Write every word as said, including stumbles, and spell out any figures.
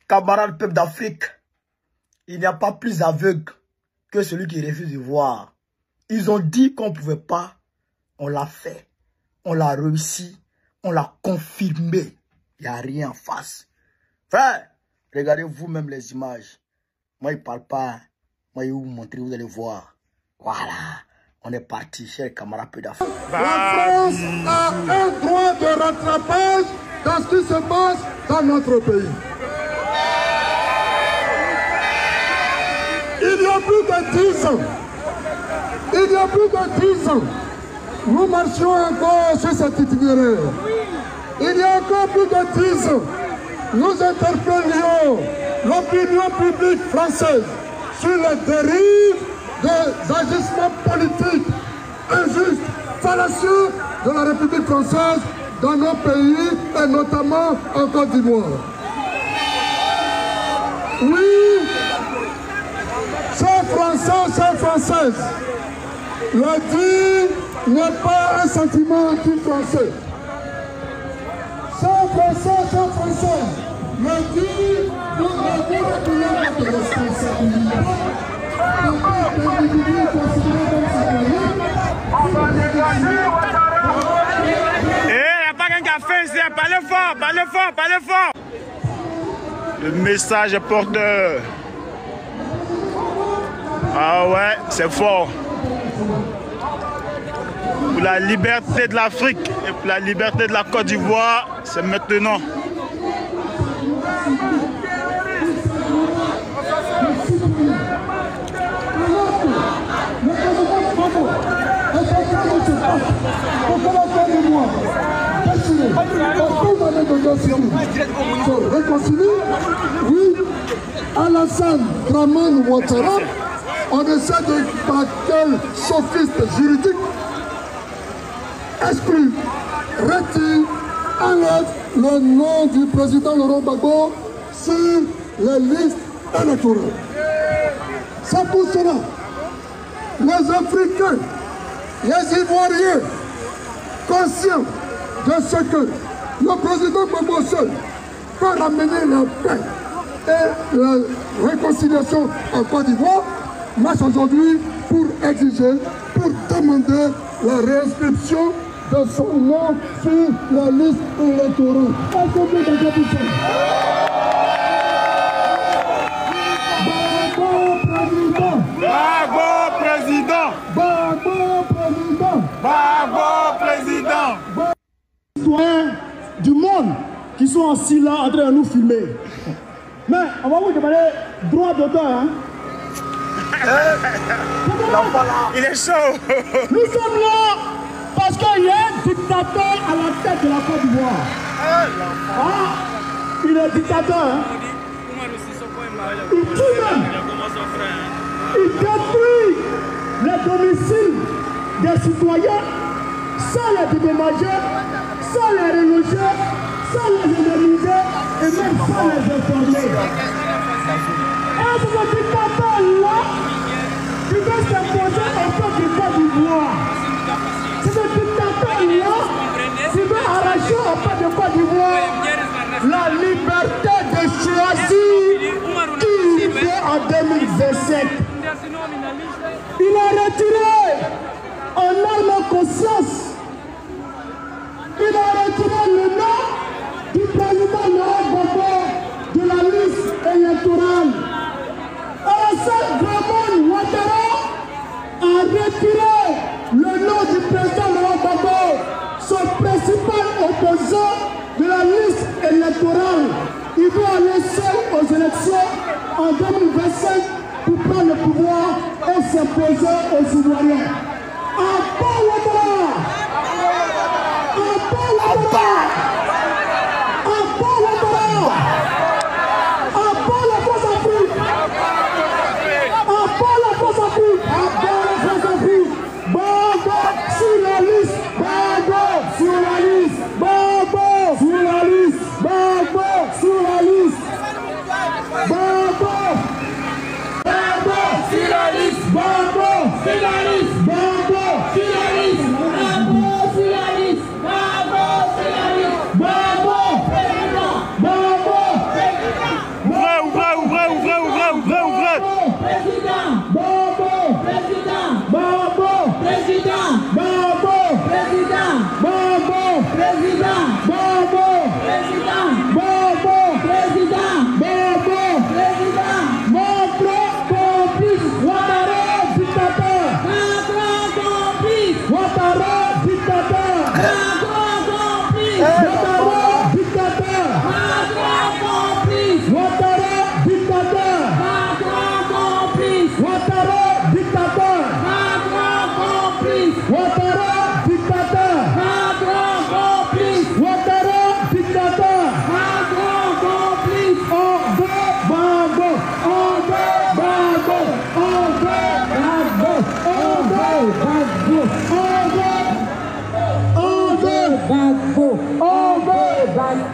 Camarades peuple d'Afrique, il n'y a pas plus aveugle que celui qui refuse de voir. Ils ont dit qu'on ne pouvait pas, on l'a fait, on l'a réussi, on l'a confirmé. Il n'y a rien en face. Frère, regardez vous-même les images. Moi, il ne parle pas. Moi, il vous montrer, vous allez voir. Voilà, on est parti, chers camarades peu d'Afrique. La France a un droit de rattrapage dans ce qui se passe dans notre pays. Il y a plus de dix ans, il y a plus de dix ans, nous marchions encore sur cet itinéraire. Il y a encore plus de dix ans, nous interpellions l'opinion publique française sur les dérives des agissements politiques injustes, fallacieux de la République française dans nos pays et notamment en Côte d'Ivoire. Oui, chers Français, chers Françaises, le dire n'est pas un sentiment anti-français. Chers Français, chers Français, le dire, nous avons appelé notre responsabilité. Eh, il n'y a pas qu'un café ici, parlez fort, parlez fort, parlez fort. Le message est porteur. Ah ouais, c'est fort. Pour la liberté de l'Afrique et pour la liberté de la Côte d'Ivoire, c'est maintenant. Réconcilier, oui, Alassane Dramane Ouattara, on essaie de, par quel sophiste juridique, exclut, retire, enlève le nom du président Laurent Gbagbo sur les listes électorales. C'est pour cela, les Africains, les Ivoiriens, conscients de ce que le président Gbagbo seul peut ramener la paix et la réconciliation en Côte d'Ivoire, marche aujourd'hui pour exiger, pour demander la réinscription de son nom sur la liste électorale. Gbagbo président! Gbagbo président! Gbagbo président! Citoyens du monde qui sont assis là en train de nous filmer. Mais on va vous demander droit d'auteur. Hein? Il est chaud! Nous sommes là parce qu'il y a un dictateur à la tête de la Côte d'Ivoire. Ah, il est dictateur. Hein? Il tue même. Il détruit les domiciles des citoyens sans les dédommager, sans les reloger, sans les indemniser et même sans les informer. Et c'est ce dictateur-là qui veut s'imposer au peuple du Côte d'Ivoire. C'est ce dictateur-là qui veut arracher au peuple de Côte d'Ivoire la liberté de choisir qui il veut en deux mille vingt-sept. Il a retiré en arme conscience. Il a retiré le nom du président Laurent Gbagbo de la liste électorale. Alassane Dramane Ouattara a retiré le nom du président Laurent Gbagbo, son principal opposant de la liste électorale. Il doit aller seul aux élections en deux mille vingt-cinq pour prendre le pouvoir et s'imposer aux Ivoiriens. À part Ouattara! À part Ouattara! À part Ouattara! À part la France-Afrique! À part la France-Afrique! À part la France-Afrique! Gbagbo sur la liste! Gbagbo sur la liste! Gbagbo sur la liste! Gbagbo sur la liste! Gbagbo! Gbagbo sur la liste! Gbagbo sur la liste! Gbagbo sur